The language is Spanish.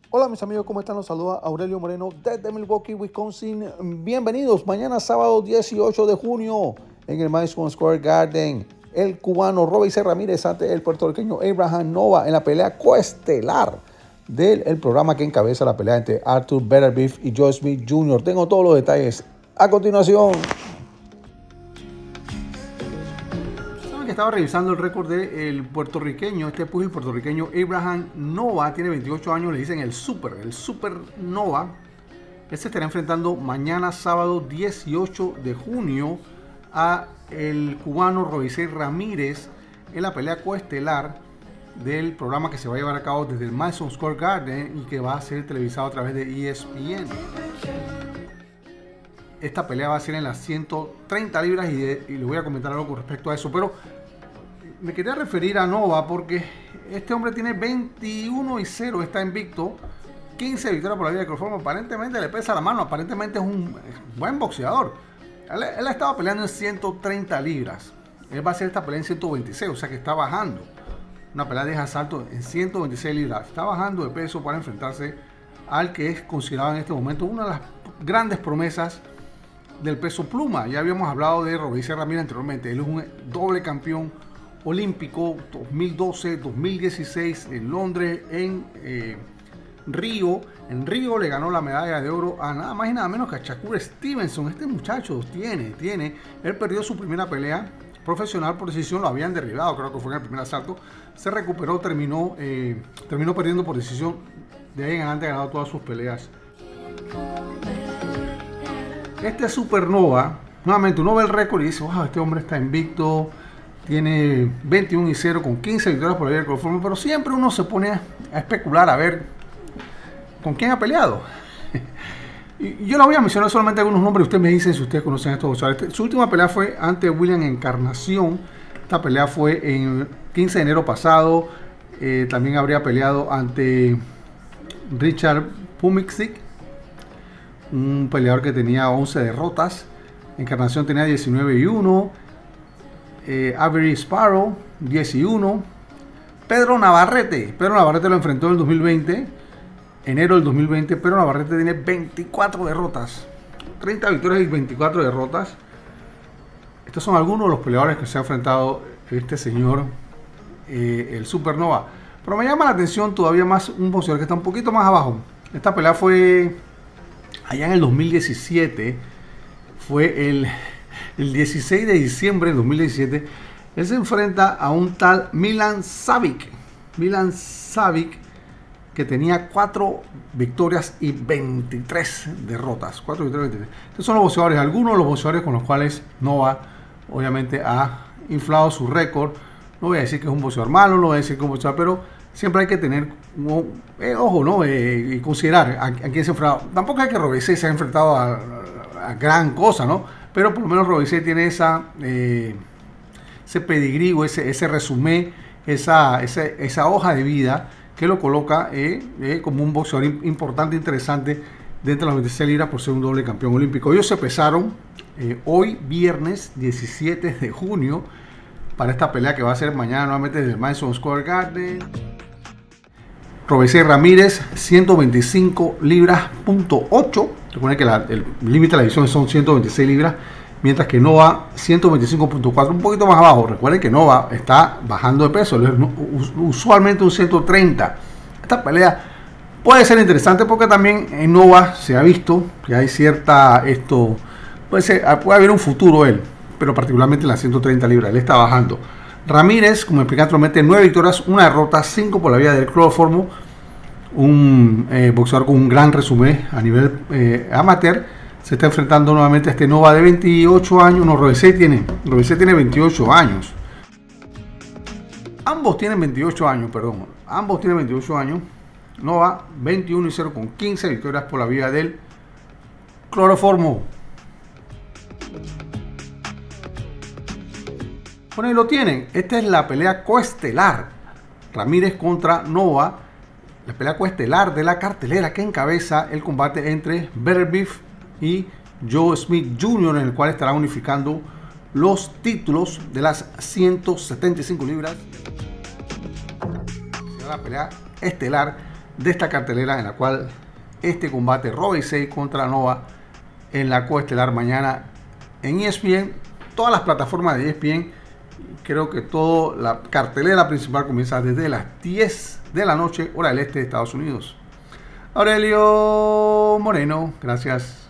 Hola mis amigos, ¿cómo están? Los saluda Aurelio Moreno desde Milwaukee, Wisconsin. Bienvenidos. Mañana sábado 18 de junio en el Madison Square Garden. El cubano Robeisy Ramírez ante el puertorriqueño Abraham Nova en la pelea coestelar del programa que encabeza la pelea entre Arthur Beterbiev y Joe Smith Jr. Tengo todos los detalles a continuación. Estaba revisando el récord del puertorriqueño, el puertorriqueño Abraham Nova, tiene 28 años, le dicen el Super Nova. Él se estará enfrentando mañana sábado 18 de junio a el cubano Robeisy Ramírez en la pelea coestelar del programa que se va a llevar a cabo desde el Madison Square Garden y que va a ser televisado a través de ESPN. Esta pelea va a ser en las 130 libras y le voy a comentar algo con respecto a eso, pero me quería referir a Nova porque este hombre tiene 21-0, está invicto, 15 victorias por la vía de cloroformo. Aparentemente le pesa la mano, aparentemente es un buen boxeador. Él ha estado peleando en 130 libras. Él va a hacer esta pelea en 126, o sea que está bajando. Una pelea de asalto en 126 libras. Está bajando de peso para enfrentarse al que es considerado en este momento una de las grandes promesas del peso pluma. Ya habíamos hablado de Robeisy Ramírez anteriormente. Él es un doble campeón olímpico 2012, 2016 en Londres, en Río. En Río le ganó la medalla de oro a nada más y nada menos que a Shakur Stevenson. Este muchacho él perdió su primera pelea profesional por decisión, lo habían derribado, creo que fue en el primer asalto. Se recuperó, terminó perdiendo por decisión. De ahí en adelante ha ganado todas sus peleas. Este Supernova, nuevamente uno ve el récord y dice, wow, este hombre está invicto, tiene 21-0 con 15 victorias por la vía de cloroformo, pero siempre uno se pone a especular a ver con quién ha peleado. Y yo no voy a mencionar solamente algunos nombres, ustedes me dicen si ustedes conocen a estos boxeadores. Su última pelea fue ante William Encarnación. Esta pelea fue en 15 de enero pasado. También habría peleado ante Richard Pumiksik, un peleador que tenía 11 derrotas. Encarnación tenía 19-1. Avery Sparrow 10-1. Pedro Navarrete lo enfrentó en el 2020, enero del 2020. Pedro Navarrete tiene 24 derrotas, 30 victorias y 24 derrotas. Estos son algunos de los peleadores que se ha enfrentado este señor, el Supernova. Pero me llama la atención todavía más un boxeador que está un poquito más abajo. Esta pelea fue allá en el 2017, fue el 16 de diciembre de 2017. Él se enfrenta a un tal Milan Savic, que tenía 4 victorias y 23 derrotas. 4 victorias y 23. Estos son los boxeadores, algunos de los boxeadores con los cuales Nova obviamente ha inflado su récord. No voy a decir que es un boxeador malo, no voy a decir que es un boxeador, pero siempre hay que tener ojo, ¿no? Y considerar a quién se ha enfrentado. Tampoco hay que Robeisy se ha enfrentado a gran cosa, ¿no? Pero por lo menos Robeisy tiene ese pedigrí o ese resumen, esa hoja de vida que lo coloca como un boxeador importante, interesante dentro de las 26 libras por ser un doble campeón olímpico. Ellos se pesaron hoy viernes 17 de junio para esta pelea que va a ser mañana nuevamente desde el Madison Square Garden. Robeisy Ramírez 125 libras.8. Recuerden que el límite de la división son 126 libras, mientras que Nova 125.4, un poquito más abajo. Recuerden que Nova está bajando de peso, usualmente un 130. Esta pelea puede ser interesante porque también en Nova se ha visto que hay puede haber un futuro él, pero particularmente en las 130 libras, él está bajando. Ramírez, como expliqué anteriormente, 9 victorias, 1 derrota, 5 por la vía del cloroformo. Un boxeador con un gran resumen a nivel amateur. Se está enfrentando nuevamente a este Nova de 28 años. No, Robeisy tiene 28 años. Ambos tienen 28 años. Nova 21-0 con 15 victorias por la vía del cloroformo. Bueno, ahí lo tienen. Esta es la pelea coestelar. Ramírez contra Nova. La pelea coestelar de la cartelera que encabeza el combate entre Beterbiev y Joe Smith Jr., en el cual estará unificando los títulos de las 175 libras. La pelea estelar de esta cartelera en la cual este combate Robbie contra Nova en la coestelar mañana en ESPN, todas las plataformas de ESPN. Creo que toda la cartelera principal comienza desde las 10 de la noche, hora del este de Estados Unidos. Aurelio Moreno, gracias.